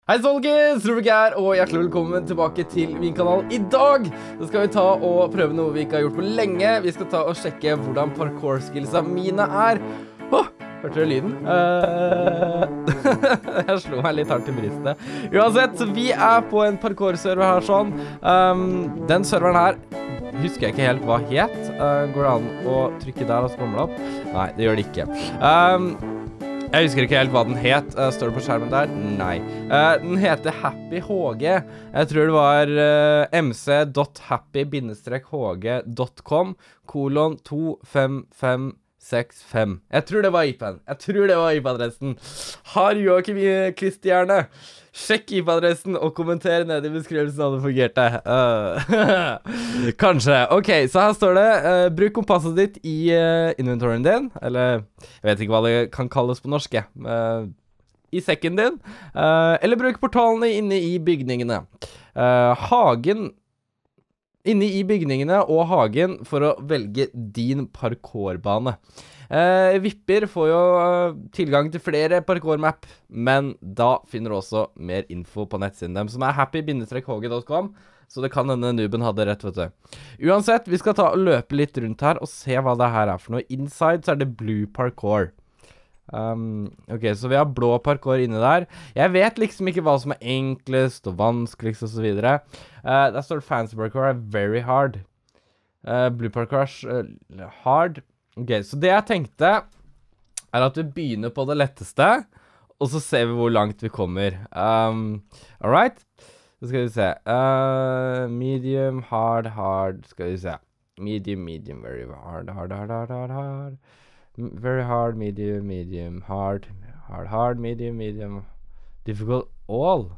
Hei folkens, Rubik her, og hjertelig velkommen tilbake til min kanal. I dag skal vi ta og prøve noe vi ikke har gjort på lenge. Vi skal ta og sjekke hvordan parkour-skillsa mine er. Hørte dere lyden? Jeg slo meg litt hardt i brystet. Uansett, vi er på en parkour-server her sånn. Den serveren her husker jeg ikke helt hva het. Går det an å trykke der og så kommer det opp? Nei, det gjør det ikke. Jeg husker ikke helt hva den het. Står det på skjermen der? Nei. Den heter Happy HG. Jeg tror det var mc.happy-hg.com :25565. Jeg tror det var IP-en. Jeg tror det var IP-adressen. Har Joakim klisterhjerne? Sjekk IP-adressen og kommenter ned i beskrivelsen av det fungerte. Kanskje. Ok, så her står det, bruk kompasset ditt i inventoryen din, eller jeg vet ikke hva det kan kalles på norsk, i sekken din, eller bruk portalene inne i bygningene. Inne i bygningene og hagen for å velge din parkourbane. Vipper får jo tilgang til flere parkour-map, men da finner du også mer info på nettsiden dem, som er happy-hg.com, så det kan denne nuben hadde rett, vet du. Uansett, vi skal ta og løpe litt rundt her og se hva det her er for noe. Inside så er det blue parkour. Ok, så vi har blå parkour inne der. Jeg vet liksom ikke hva som er enklest og vanskeligst og så videre. Der står det fancy parkour er very hard. Blue parkour er hard. Ok, så det jeg tenkte er at vi begynner på det letteste, og så ser vi hvor langt vi kommer. Alright? Så skal vi se. Medium, hard, skal vi se. Medium, very hard. Very hard, medium, hard, medium, difficult, all,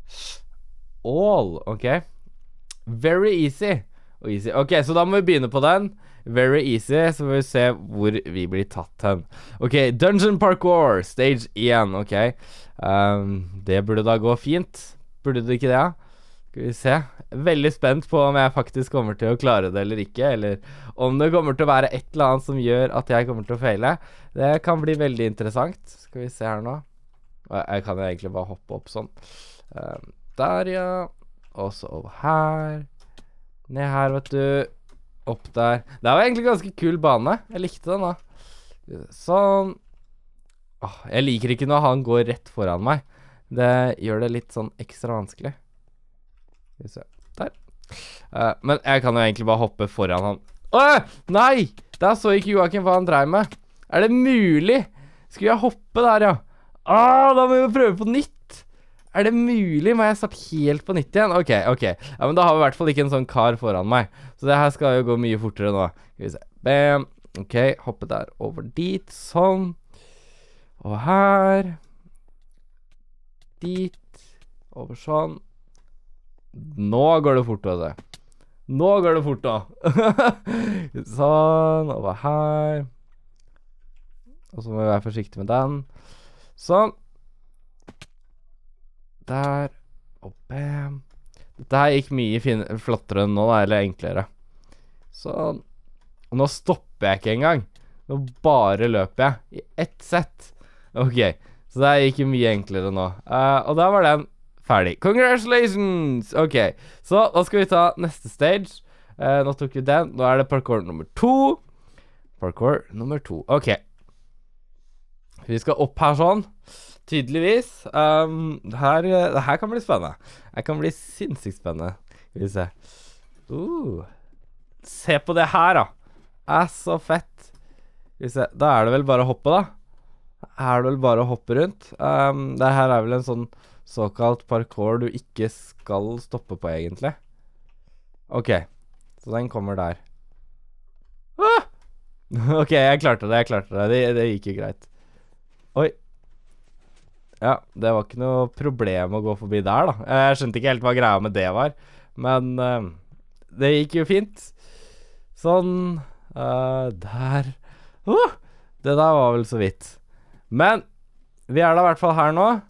ok. Very easy. Ok, så da må vi begynne på den. Very easy, så får vi se hvor vi blir tatt hen. Ok, Dungeon Parkour, stage 1, ok. Det burde da gå fint. Burde det ikke det? Skal vi se. Veldig spent på om jeg faktisk kommer til å klare det eller ikke, eller om det kommer til å være et eller annet som gjør at jeg kommer til å feile. Det kan bli veldig interessant. Skal vi se her nå. Jeg kan jo egentlig bare hoppe opp sånn. Der, ja. Og så over her. Ned her, vet du. Opp der. Det var egentlig ganske kul bane. Jeg likte den da. Sånn. Jeg liker ikke når han går rett foran meg. Det gjør det litt sånn ekstra vanskelig. Skal vi se. Der. Men jeg kan jo egentlig bare hoppe foran han. Nei! Der så ikke Joakim hva han dreier med. Er det mulig? Skulle jeg hoppe der, ja? Da må vi prøve på nytt. Er det mulig? Må jeg starte helt på nytt igjen? Ok. Ja, men da har vi i hvert fall ikke en sånn kar foran meg. Så det her skal jo gå mye fortere nå. Skal vi se. Bam. Ok, hoppe der over dit. Sånn. Og her. Dit. Over sånn. Nå går det fort, vet du. Nå går det fort da. Sånn, over her. Og så må vi være forsiktige med den. Sånn. Der. Og bam. Dette her gikk mye flottere enn nå da, eller enklere. Sånn. Og nå stopper jeg ikke engang. Nå bare løper jeg i ett sett. Ok, så det her gikk mye enklere nå. Og da var den ferdig. Congratulations! Ok, så da skal vi ta neste stage. Nå tok vi den. Nå er det parkour nummer 2. Ok. Vi skal opp her sånn. Tydeligvis. Det her kan bli spennende. Det kan bli sinnssykt spennende. Skal vi se. Se på det her da. Det er så fett. Skal vi se. Da er det vel bare å hoppe da. Det her er vel en sånn såkalt parkour du ikke skal stoppe på egentlig. Ok, så den kommer der. Ok, jeg klarte det. Det gikk jo greit. Oi. Ja, det var ikke noe problem å gå forbi der da. Jeg skjønte ikke helt hva greia med det var. Men det gikk jo fint. Sånn. Der. Det der var vel så vidt. Men vi er da i hvert fall her nå.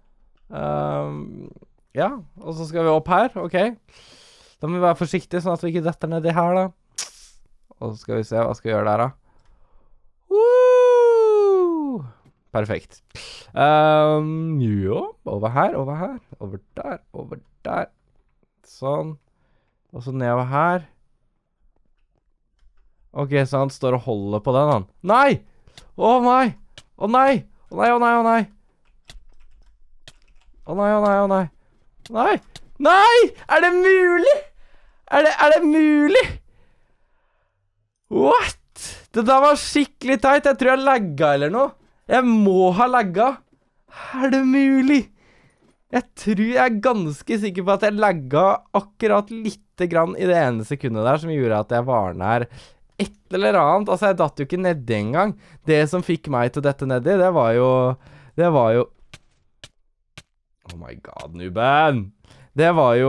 Ja, og så skal vi opp her, ok. Da må vi være forsiktige sånn at vi ikke detter ned i her da. Og så skal vi se hva skal vi gjøre der da. Perfekt. Jo, over her, over der. Sånn. Og så nedover her. Ok, så han står og holder på den, han. Nei! Å nei! Å nei! Å nei, å nei, å nei! Å nei, å nei, å nei! Nei! Nei! Er det mulig? Er det mulig? What? Det der var skikkelig teit. Jeg tror jeg lagga eller noe. Jeg må ha lagga. Er det mulig? Jeg er ganske sikker på at jeg lagga akkurat litt grann i det ene sekundet der som gjorde at jeg var nær et eller annet. Altså, jeg datt jo ikke nedi engang. Det som fikk meg til å dette nedi, det var jo oh my god, Nuben. Det var jo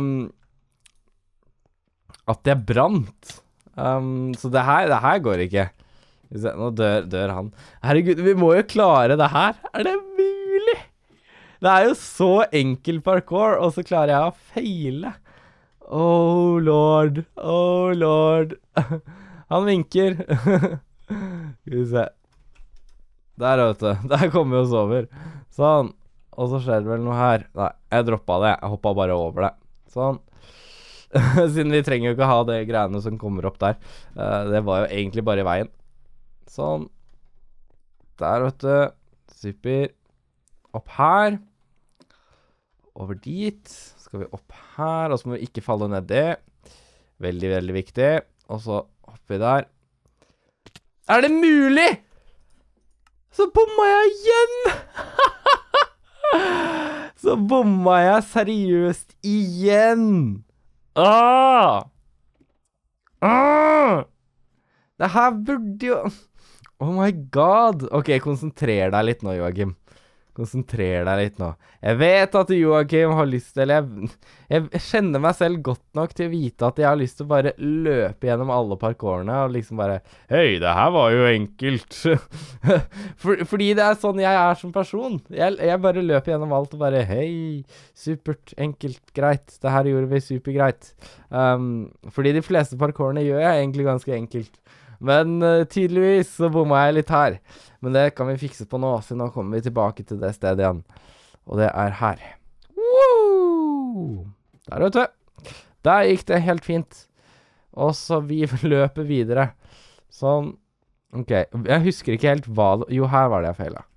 at jeg brant. Så det her går ikke. Nå dør han. Herregud, vi må jo klare det her. Er det mulig? Det er jo så enkel parkour, og så klarer jeg å feile. Oh lord, oh lord. Han vinker. Skal vi se. Der, vet du. Der kommer vi oss over. Sånn. Og så skjer det vel noe her. Nei, jeg droppet det. Jeg hoppet bare over det. Sånn. Siden vi trenger jo ikke ha de greiene som kommer opp der. Det var jo egentlig bare i veien. Sånn. Der, vet du. Super. Opp her. Over dit. Skal vi opp her. Og så må vi ikke falle ned det. Veldig, veldig viktig. Og så oppi der. Er det mulig? Så bomma jeg igjen! Så bomma jeg seriøst igjen! Det her burde jo... Oh my god! Ok, konsentrer deg litt nå, Joachim. Konsentrer deg litt nå. Jeg vet at Joachim har lyst til, jeg kjenner meg selv godt nok til å vite at jeg har lyst til å bare løpe gjennom alle parkourene, og liksom bare, hei, det her var jo enkelt. Fordi det er sånn jeg er som person. Jeg bare løper gjennom alt og bare, hei, supert, enkelt, greit. Det her gjorde vi supergreit. Fordi de fleste parkourene gjør jeg egentlig ganske enkelt. Men tydeligvis så bomma jeg litt her. Men det kan vi fikse på nå, så nå kommer vi tilbake til det stedet igjen. Og det er her. Woo! Der, vet du. Der gikk det helt fint. Og så vi løper videre. Sånn. Ok, jeg husker ikke helt hva... Jo, her var det jeg feilet.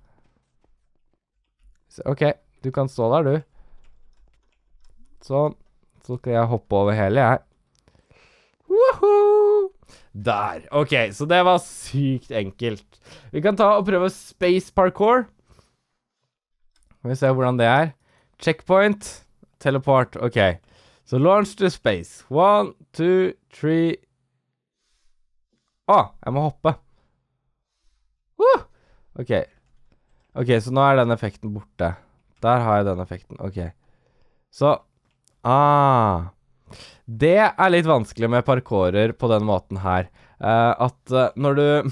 Ok, du kan stå der, du. Sånn. Så skal jeg hoppe over hele, jeg. Woohoo! Der. Ok, så det var sykt enkelt. Vi kan ta og prøve space parkour. Skal vi se hvordan det er. Checkpoint. Teleport. Ok. Så launch to space. 1, 2, 3. Jeg må hoppe. Ok. Ok, så nå er den effekten borte. Der har jeg den effekten. Ok. Så. Det er litt vanskelig med parkourer på den måten her. Når du...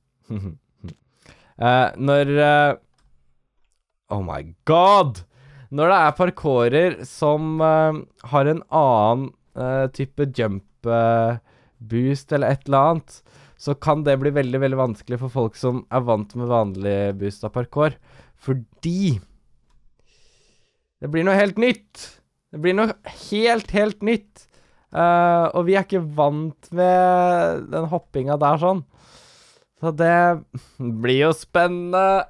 oh my god! Når det er parkourer som har en annen type jump boost eller et eller annet, så kan det bli veldig, veldig vanskelig for folk som er vant med vanlig boost av parkour. Fordi det blir noe helt nytt. Det blir noe helt nytt. Og vi er ikke vant med den hoppinga der sånn. Så det blir jo spennende.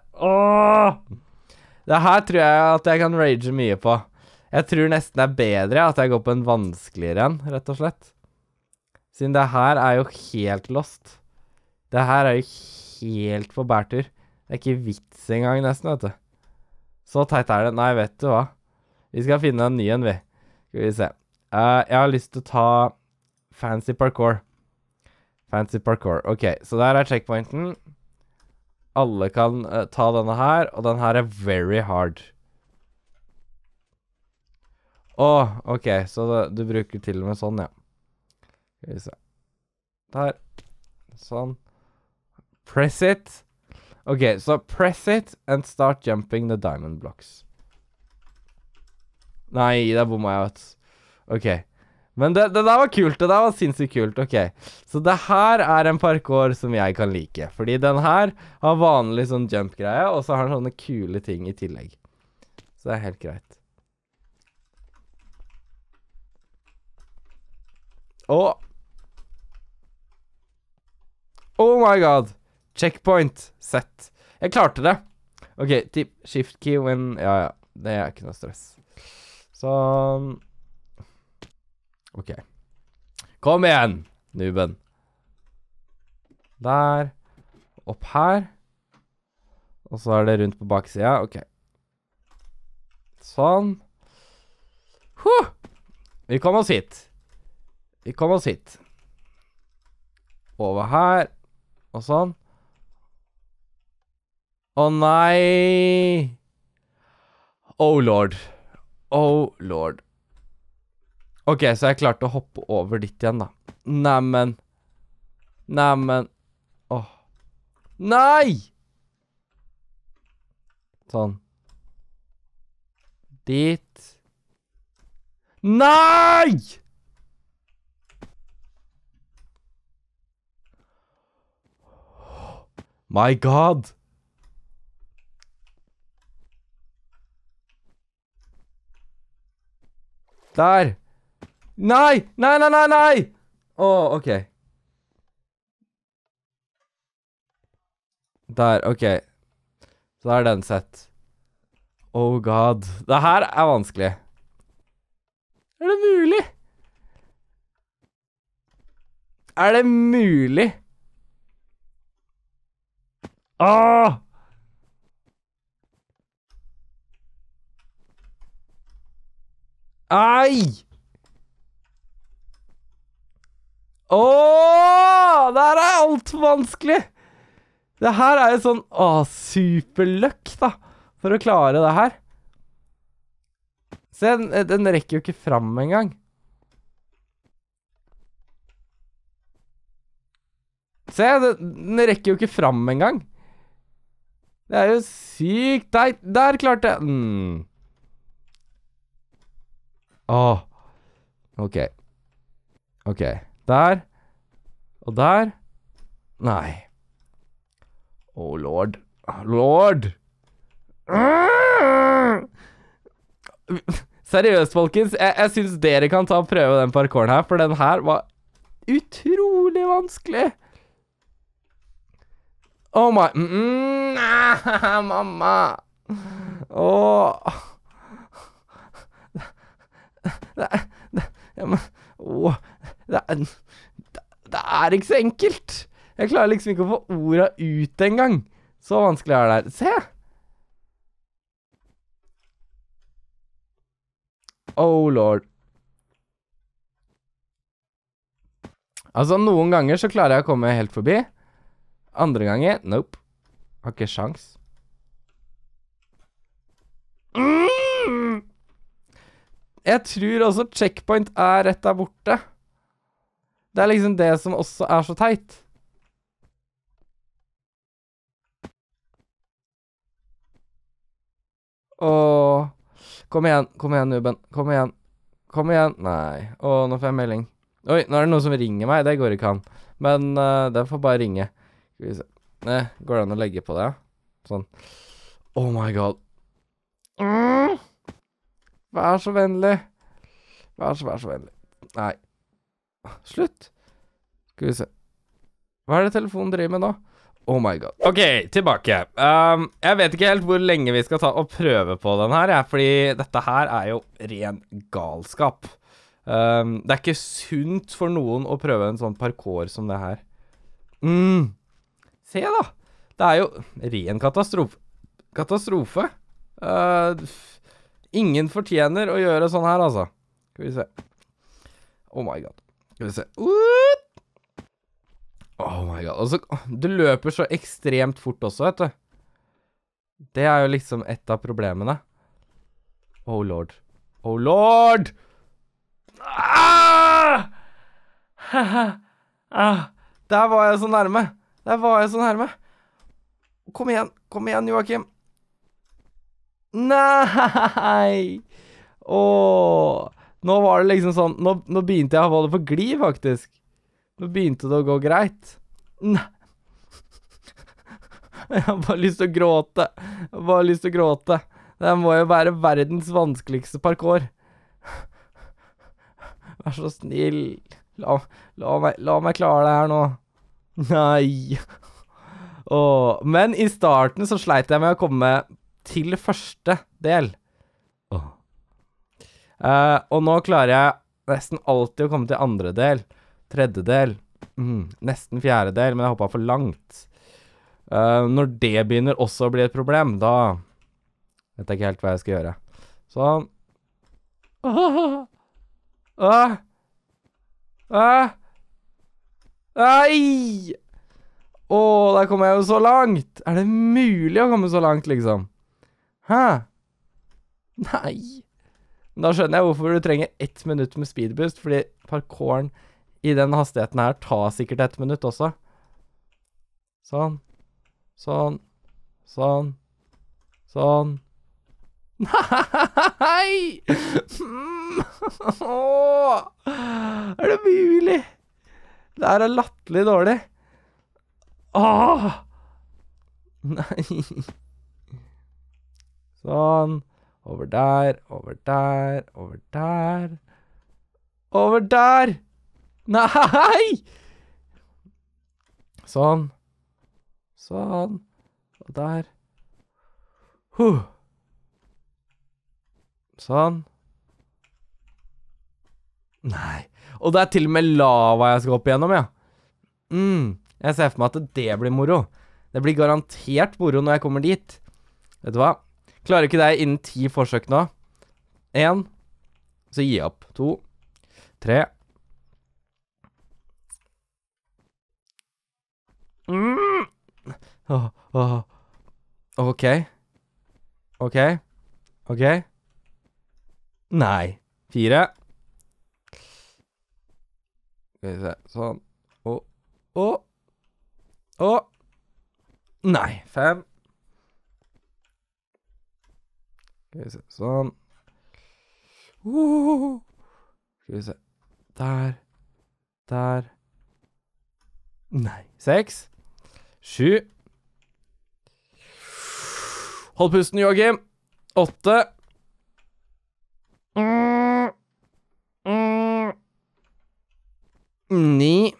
Det her tror jeg at jeg kan rage mye på. Jeg tror nesten det er bedre at jeg går på en vanskeligere en, rett og slett. Siden det her er jo helt lost. Det her er jo helt på bærtur. Det er ikke vits engang nesten, vet du. Så teit er det. Nei, vet du hva? Vi skal finne en ny en, vi. Skal vi se. Jeg har lyst til å ta fancy parkour. Fancy parkour. Ok, så der er checkpointen. Alle kan ta denne her, og den her er very hard. Ok, så du bruker til og med sånn, ja. Skal vi se. Der. Sånn. Press it. Ok, så press it and start jumping the diamond blocks. Nei, der bomma jeg, vet du. Ok, Men det der var kult, det der var sinnssykt kult, ok. Så det her er en parkour som jeg kan like, fordi den her har vanlig sånn jump-greie, og så har den sånne kule ting i tillegg. Så det er helt greit. Og oh my god. Checkpoint set. Jeg klarte det. Ok, tip shift key when... Ja, det er ikke noe stress. Sånn. Ok. Kom igjen, nuben. Der. Opp her. Og så er det rundt på baksida. Ok. Sånn. Vi kom oss hit. Vi kom oss hit. Over her. Og sånn. Å nei. Oh lord. Oh lord. Ok, så jeg klarte å hoppe over dit igjen da. Neimen. Neimen. Åh. Nei! Sånn. Dit. Nei! My god. Der. Nei! Nei, nei, nei, nei! Åh, ok. Der, ok. Så er den sett. Oh god. Det her er vanskelig. Er det mulig? Er det mulig? Åh! Ai! Åh! Det her er alt for vanskelig! Det her er jo sånn, superløkk da, for å klare det her. Se, den rekker jo ikke fram en gang. Se, den rekker jo ikke fram en gang. Det er jo sykt. Der klarte jeg. Åh. Ok. Ok. Der. Og der. Nei. Oh lord. Lord. Seriøst, folkens. Jeg synes dere kan ta og prøve den parkouren her, for den her var utrolig vanskelig. Oh my... mamma. Åh. Det er ikke så enkelt. Jeg klarer liksom ikke å få ordet ut en gang. Så vanskelig er det her. Se! Oh lord. Altså, noen ganger så klarer jeg å komme helt forbi. Andre ganger, nope. Har ikke sjans. Jeg tror også checkpoint er rett der borte. Det er liksom det som også er så teit. Åh. Kom igjen, nuben. Kom igjen. Kom igjen. Nei. Åh, nå får jeg melding. Oi, nå er det noen som ringer meg. Det går ikke an. Men den får bare ringe. Skal vi se. Går det an å legge på det? Sånn. Oh my god. Vær så vennlig. Vær så vennlig. Nei. Slutt. Skal vi se. Hva er det telefonen driver med nå? Oh my god. Ok, tilbake. Jeg vet ikke helt hvor lenge vi skal ta og prøve på den her, fordi dette her er jo ren galskap. Det er ikke sunt for noen å prøve en sånn parkour som det her. Se da. Det er jo ren katastrofe. Ingen fortjener å gjøre sånn her, altså. Skal vi se. Oh my god. Skal vi se. Oh my god. Altså, du løper så ekstremt fort også, vet du. Det er jo liksom et av problemene. Oh lord. Oh lord! Der var jeg så nærme. Kom igjen, Joakim. Nei! Åh, Nå var det liksom sånn, nå begynte jeg å holde på gli, faktisk. Nå begynte det å gå greit. Nei. Jeg har bare lyst til å gråte. Jeg har bare lyst til å gråte. Det må jo være verdens vanskeligste parkour. Vær så snill. La meg klare det her nå. Nei. Men i starten så sleit jeg med å komme til første del. Og nå klarer jeg nesten alltid å komme til andre del, tredje del, nesten fjerde del, men jeg hoppet for langt. Når det begynner også å bli et problem, da vet jeg ikke helt hva jeg skal gjøre. Sånn. Nei! Der kommer jeg jo så langt. Er det mulig å komme så langt, liksom? Hæ? Nei. Da skjønner jeg hvorfor du trenger 1 minutt med speedboost, fordi parkouren i den hastigheten her tar sikkert 1 minutt også. Sånn. Sånn. Sånn. Sånn. Nei! Er det mulig? Det her er latterlig dårlig. Nei. Sånn. Over der, over der, over der. Over der! Nei! Sånn. Sånn. Og der. Sånn. Nei. Og det er til og med lava jeg skal opp igjennom, ja. Jeg ser for meg at det blir moro. Det blir garantert moro når jeg kommer dit. Vet du hva? Klarer ikke det innen 10 forsøk nå. 1. Så gi opp. 2. 3. Ok. Ok. Ok. Nei. 4. Skal vi se. Sånn. Nei. 5. Skal vi se. Sånn. Skal vi se. Der. Der. Nei. 6. 7. Hold pusten, Joachim. 8. 9.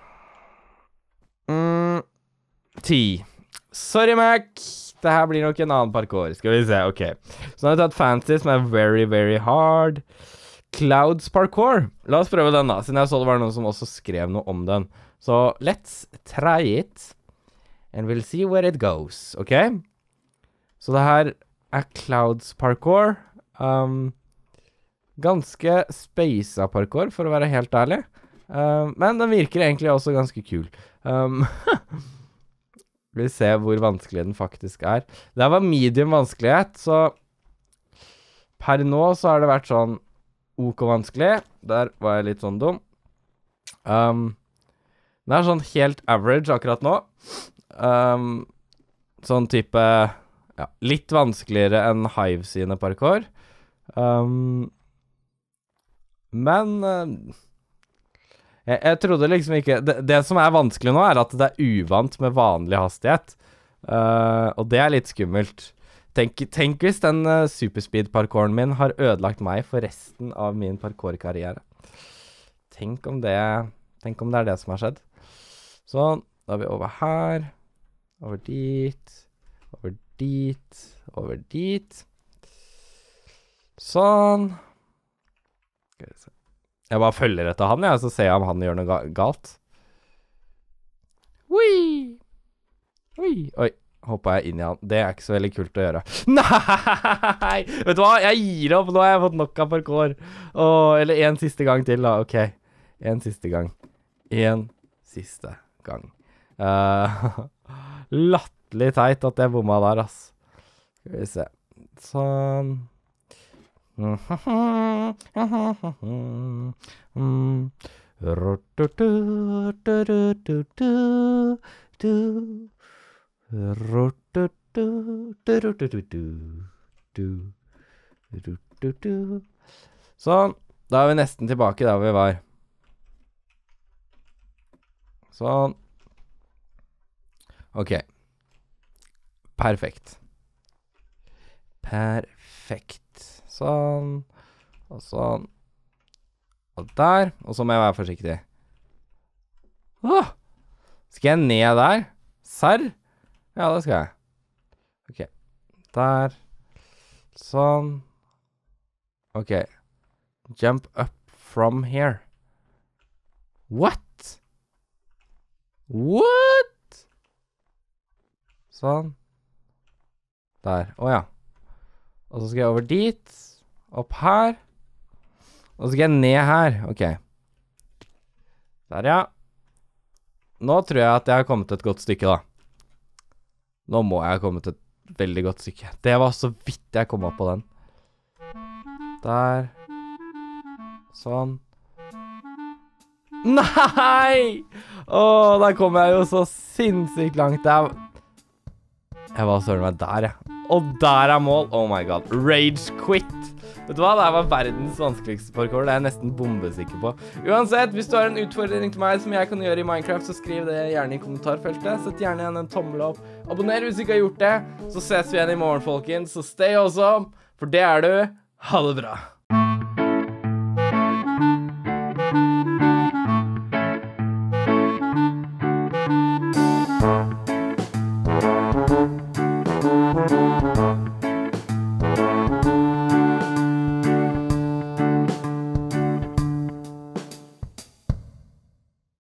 10. Sorry, Mac. Det her blir nok en annen parkour. Skal vi se, ok. Så nå har jeg tatt fancy som er very, very hard. Clouds parkour. La oss prøve den da, siden jeg så det var noen som også skrev noe om den. Så let's try it. And we'll see where it goes, ok? Så det her er Clouds parkour. Ganske spacet parkour, for å være helt ærlig. Men den virker egentlig også ganske kul. Vi ser hvor vanskelig den faktisk er. Det her var medium vanskelighet, så per nå så har det vært sånn ok vanskelig. Der var jeg litt sånn dum. Det er sånn helt average akkurat nå. Sånn type, ja, litt vanskeligere enn Hive sine parkour. Men jeg trodde liksom ikke det som er vanskelig nå er at det er uvant med vanlig hastighet. Og det er litt skummelt. Tenk hvis den superspeed-parkouren min har ødelagt meg for resten av min parkour-karriere. Tenk om det er det som har skjedd. Sånn, da er vi over her. Over dit. Over dit. Over dit. Sånn. Skal vi se. Jeg bare følger etter han, så ser jeg om han gjør noe galt. Oi! Oi, hoppet jeg inn i han. Det er ikke så veldig kult å gjøre. Nei! Vet du hva? Jeg gir opp. Nå har jeg fått nok av parkour. Eller en siste gang til da. Ok. En siste gang. En siste gang. Latterlig teit at jeg bomma der, ass. Skal vi se. Sånn. Sånn. Da er vi nesten tilbake der vi var. Sånn. Ok. Perfekt. Sånn. Og sånn. Og der. Og så må jeg være forsiktig. Åh! Skal jeg ned der? Serr? Ja, det skal jeg. Ok. Der. Sånn. Ok. Jump up from here. What? What? Sånn. Der. Åja. Og så skal jeg over dit. Opp her. Og så skal jeg ned her. Ok. Der, ja. Nå tror jeg at jeg har kommet et godt stykke, da. Nå må jeg ha kommet et veldig godt stykke. Det var så vidt jeg kom opp på den. Der. Sånn. Nei! Åh, der kom jeg jo så sinnssykt langt. Jeg var søren meg der, jeg. Og der er mål. Oh my god. Rage quit. Vet du hva? Det var verdens vanskeligste parkour. Det er jeg nesten bombesikker på. Uansett, hvis du har en utfordring til meg som jeg kan gjøre i Minecraft, så skriv det gjerne i kommentarfeltet. Sett gjerne igjen en tommel opp. Abonner hvis du ikke har gjort det. Så ses vi igjen i morgen, folkens. Så stay awesome, for det er du. Ha det bra.